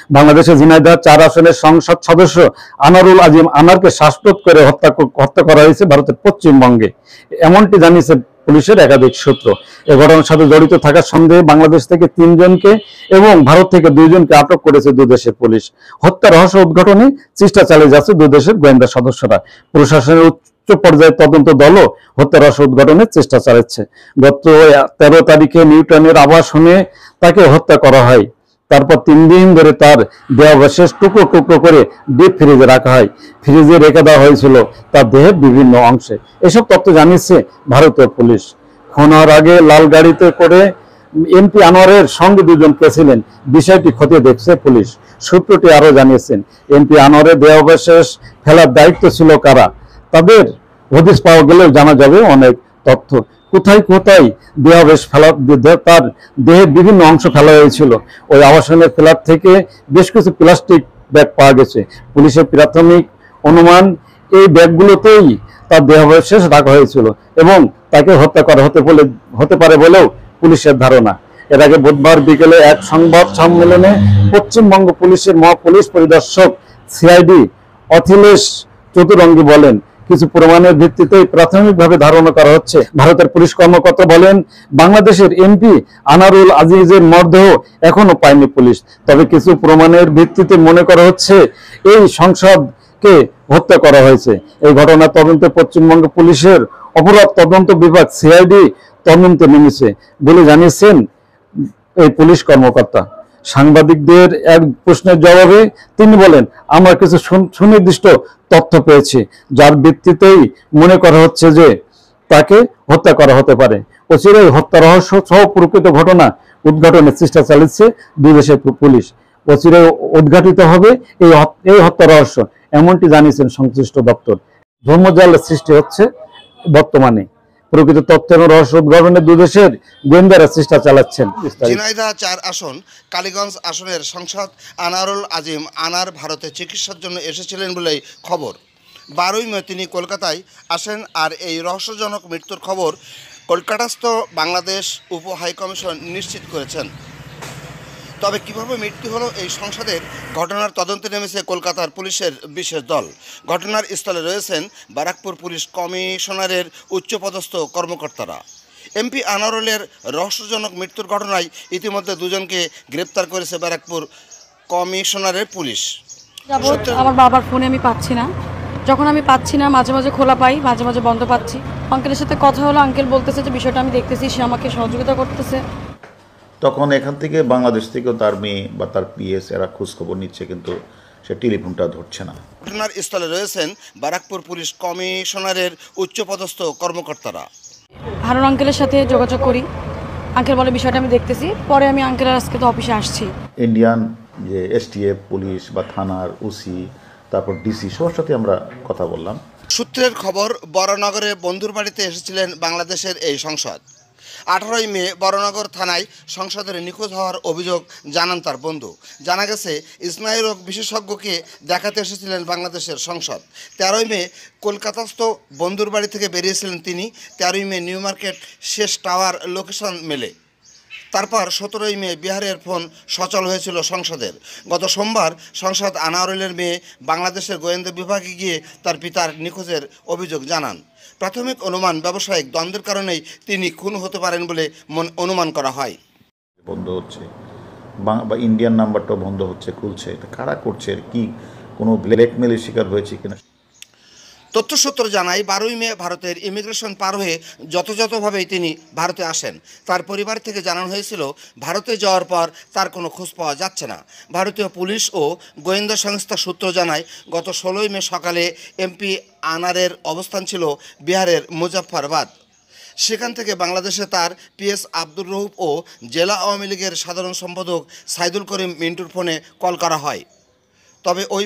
বাংলাদেশের ঝিনাইদহ 4 আসনের সংসদ সদস্য আনারুল আজিম আনারকে শ্বাসরোধ করে হত্যা করা হয়েছে ভারতের পশ্চিমবঙ্গে, এমনটি জানিয়েছে পুলিশের একাধিক সূত্র। এ ঘটনার সাথে জড়িত থাকার সন্দেহে বাংলাদেশ থেকে 3 জনকে এবং ভারত থেকে 2 জনকে আটক করেছে দুই দেশের পুলিশ। হত্যা রহস্য উদ্ঘাটনে চেষ্টা চালিয়ে যাচ্ছে দুই দেশের গোয়েন্দা সদস্যরা। প্রশাসনের উচ্চ পর্যায়ের তদন্ত দলও হত্যা রহস্য উদ্ঘাটনের চেষ্টা চালাচ্ছে। গত 13 তারিখে নিউটনের আবাসনে তাকে হত্যা করা হয়। তারপর 3 দিন ধরে তার দেহাবশেষ টুকরো টুকরো করে ডিপ ফ্রিজে রাখা হয়। ফ্রিজে রেখে দেওয়া হয়েছিল তার দেহের বিভিন্ন অংশে। এসব তথ্য জানিয়েছে ভারতীয় পুলিশ। খুন হওয়ার আগে লাল গাড়িতে করে এমপি আনোয়ারের সঙ্গে 2 জন গেছিলেন, বিষয়টি খতিয়ে দেখছে পুলিশ। সূত্রটি আরো জানিয়েছেন, এমপি আনোয়ারের দেহাবশেষ ফেলার দায়িত্ব ছিল কারা, তাদের হদিস পাওয়া গেলেও জানা যাবে অনেক তথ্য। কোথায় কোথায় দেহাবশেষ ফেলা, তার দেহের বিভিন্ন অংশ ফেলা হয়েছিল। ওই আবাসনের ফ্ল্যাট থেকে বেশ কিছু প্লাস্টিক ব্যাগ পাওয়া গেছে। পুলিশের প্রাথমিক অনুমান এই ব্যাগগুলোতেই তার দেহাবশেষ রাখা হয়েছিল এবং তাকে হত্যা করা হতে পারে বলেও পুলিশের ধারণা। এর আগে বুধবার বিকেলে এক সংবাদ সম্মেলনে পশ্চিমবঙ্গ পুলিশের মহাপুলিশ পরিদর্শক সিআইডি অখিলেশ চতুরঙ্গী বলেন, কিছু প্রমাণের ভিত্তিতেই প্রাথমিকভাবে ধারণা করা হচ্ছে। ভারতের পুলিশ কর্মকর্তা বলেন, বাংলাদেশের এমপি আনারুল আজিজের মরদেহ এখনো পায়নি পুলিশ, তবে কিছু প্রমাণের ভিত্তিতে মনে করা হচ্ছে এই সংসদকে হত্যা করা হয়েছে। এই ঘটনা তদন্তে পশ্চিমবঙ্গ পুলিশের অপরাধ তদন্ত বিভাগ সিআইডি তদন্তে নেমেছে বলে জানিয়েছেন এই পুলিশ কর্মকর্তা। সাংবাদিকদের এক প্রশ্নের জবাবে তিনি বলেন, আমরা কিছু সুনির্দিষ্ট তথ্য পেয়েছি যার ভিত্তিতেই মনে করা হচ্ছে যে তাকে হত্যা করা হতে পারে। অচিরেই হত্যা রহস্য সহ প্রকৃত ঘটনা উদ্ঘাটনের চেষ্টা চালিয়েছে দুই দেশের পুলিশ। অচিরেই উদ্ঘাটিত হবে এই হত্যা রহস্য, এমনটি জানিয়েছেন সংশ্লিষ্ট দপ্তর। ধর্মজালের সৃষ্টি হচ্ছে বর্তমানে। প্রকৃত তথ্য এবং রহস্য উদ্ঘাটনে দুই দেশের গোয়েন্দারা চেষ্টা চালাচ্ছেন। ঝিনাইদহ 4 আসন কালীগঞ্জ আসনের সংসদ আনারুল আজিম আনার ভারতে চিকিৎসার জন্য এসেছিলেন বলেই খবর। 12ই মে তিনি কলকাতায় আসেন। আর এই রহস্যজনক মৃত্যুর খবর কলকাতাস্থ বাংলাদেশ উপ হাইকমিশন নিশ্চিত করেছেন। তবে কিভাবে মৃত্যু হলো এই সংসদের ঘটনার তদন্তে নেমেছে কলকাতার পুলিশের বিশেষ দল। ঘটনার স্থলে রয়েছেন ব্যারাকপুর পুলিশ কমিশনারের উচ্চপদস্থ কর্মকর্তারা। এমপি আনারুলের রহস্যজনক মৃত্যুর ঘটনায় ইতিমধ্যে 2 জনকে গ্রেপ্তার করেছে ব্যারাকপুর কমিশনারের পুলিশ। আমার বাবার ফোনে আমি পাচ্ছি না, যখন আমি পাচ্ছি না মাঝে মাঝে খোলা পাই, মাঝে মাঝে বন্ধ পাচ্ছি। আঙ্কেলের সাথে কথা হলো, আঙ্কেল বলতেছে যে বিষয়টা আমি দেখতেছি, সে আমাকে সহযোগিতা করতেছে। তখন এখান থেকে বাংলাদেশ থেকেও তার মেয়ে বা তার পিএস এরা খোঁজখবর নিচ্ছে, কিন্তু সে টেলিফোনটা ধরছে না। ঘটনার স্থলে রয়েছেন ব্যারাকপুর পুলিশ কমিশনারের উচ্চপদস্থ কর্মকর্তারা। হারুন আঙ্কেলের সাথে যোগাযোগ করি, আঙ্কেল বলে বিষয়টা আমি দেখতেছি। পরে আমি আঙ্কেলের আজকে তো অফিসে আসছি। ইন্ডিয়ান যে এসটিএফ পুলিশ বা থানার ওসি, তারপর ডিসি, সবার সাথে আমরা কথা বললাম। সূত্রের খবর, বড়নগরে বন্ধুর বাড়িতে এসেছিলেন বাংলাদেশের এই সংসদ। 18ই মে বড়নগর থানায় সংসদের নিখোঁজ হওয়ার অভিযোগ জানান তার বন্ধু। জানা গেছে স্নায়ুরোগ বিশেষজ্ঞকে দেখাতে এসেছিলেন বাংলাদেশের সংসদ। 13ই মে কলকাতাস্থ বন্ধুর বাড়ি থেকে বেরিয়েছিলেন তিনি। 13ই মে নিউ মার্কেট শেষ টাওয়ার লোকেশন মেলে। তারপর 17ই মে বিহারের ফোন সচল হয়েছিল সংসদের। গত সোমবার সংসদ আনারুলের মেয়ে বাংলাদেশের গোয়েন্দা বিভাগে গিয়ে তার পিতার নিখোঁজের অভিযোগ জানান। প্রাথমিক অনুমান, ব্যবসায়িক দ্বন্দ্বের কারণেই তিনি খুন হতে পারেন বলে অনুমান করা হয়। বন্ধ হচ্ছে বা ইন্ডিয়ান নাম্বারটাও বন্ধ হচ্ছে, খুলছে, এটা কারা করছে, কি কোনো ব্ল্যাকমেলের শিকার হয়েছে কিনা। তথ্যসূত্র জানায়, 12ই মে ভারতের ইমিগ্রেশন পার হয়ে যথাযথভাবেই তিনি ভারতে আসেন। তার পরিবার থেকে জানানো হয়েছিল ভারতে যাওয়ার পর তার কোনো খোঁজ পাওয়া যাচ্ছে না। ভারতীয় পুলিশ ও গোয়েন্দা সংস্থা সূত্র জানায়, গত 16ই মে সকালে এমপি আনারের অবস্থান ছিল বিহারের মুজফ্ফরবাদ। সেখান থেকে বাংলাদেশে তার পিএস আব্দুর রউফ ও জেলা আওয়ামী লীগের সাধারণ সম্পাদক সাইদুল করিম মিন্টুর ফোনে কল করা হয়। তবে ওই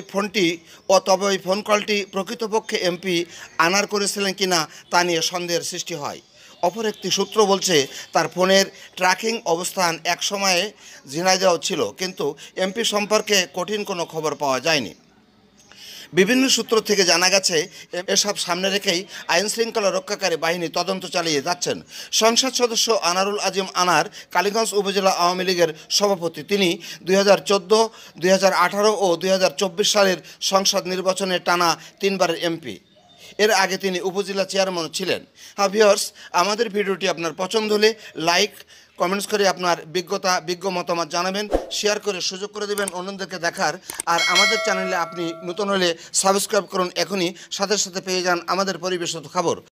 ফোন কলটি প্রকৃতপক্ষে এমপি আনার করেছিলেন কিনা তা নিয়ে সন্দেহের সৃষ্টি হয়। অপর একটি সূত্র বলছে, তার ফোনের ট্র্যাকিং অবস্থান এক সময়ে ঝিনাইদহ ছিল, কিন্তু এমপি সম্পর্কে কঠিন কোনো খবর পাওয়া যায়নি। বিভিন্ন সূত্র থেকে জানা গেছে এসব সামনে রেখেই আইন শৃঙ্খলা রক্ষাকারী বাহিনী তদন্ত চালিয়ে যাচ্ছেন। সংসদ সদস্য আনারুল আজিম আনার কালীগঞ্জ উপজেলা আওয়ামী লীগের সভাপতি। তিনি 2014, 2018 ও 2024 সালের সংসদ নির্বাচনে টানা 3 বারের এমপি। এর আগে তিনি উপজেলা চেয়ারম্যানও ছিলেন। ভিউয়ার্স, আমাদের ভিডিওটি আপনার পছন্দ হলে লাইক কমেন্টস করে আপনার বিজ্ঞ মতামত জানাবেন, শেয়ার করে সুযোগ করে দেবেন অন্যদেরকে দেখার। আর আমাদের চ্যানেলে আপনি নতুন হলে সাবস্ক্রাইব করুন এখনই, সাথে সাথে পেয়ে যান আমাদের পরিবেশিত খবর।